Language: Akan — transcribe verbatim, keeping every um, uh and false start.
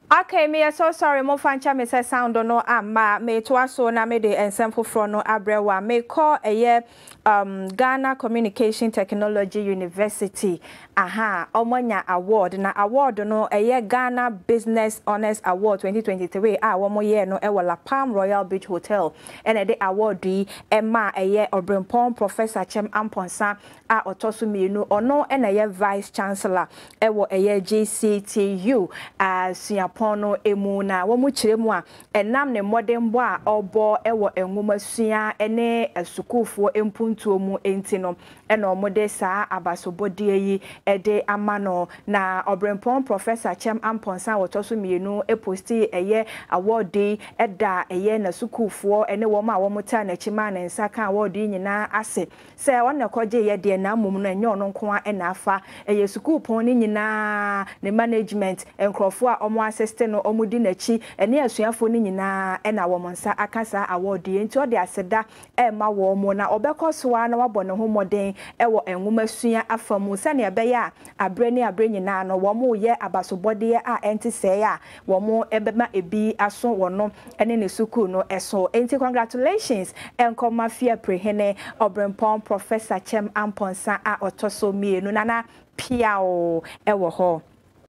Okay, me so sorry mo fancha me say sound no amma me to aso na me de ensemble from no abrewa me call a um Ghana Communication Technology University aha omonya award na award no a Ghana Business Honors Award twenty twenty-three ah womo ye no e La Palm Royal Beach Hotel and the award di e ma e Obrempon Professor Kyem Amposah a otoso mienu ono e na ye Vice Chancellor e wo e G C T U as pono emu na womu chiremu a enam ne modern bo a obo ewo enwoma sua ene asukufo empuntuo mu enti no ena omode saa abasobodie yi ede amano na Obrempon Professor Kyem Amposah wotoso mienu e posti eye award eda eye na sukufo ene woma a womuta na chima na nsaka award nyina ase se wona koje ye de na mum no enye ono nko a ena afa eye sukupon ni nyina ne management enkrofo a omo ase no omudi nachi ene asuafo ni nyina ena wo monsa akasa award enti ode aseda e ma wo mo na obekosoa na wabɔ ne ho moden e wo enwoma sua afamu sane ebe ya abre ni abre nyina no wo mo ye abasobode a enti se ya wo mo ebema ebi aso wono ene ne suku no eso enti congratulations enko mafia prehene Obrempon Professor Kyem Amposah a otoso mienu nana piao e wo ho.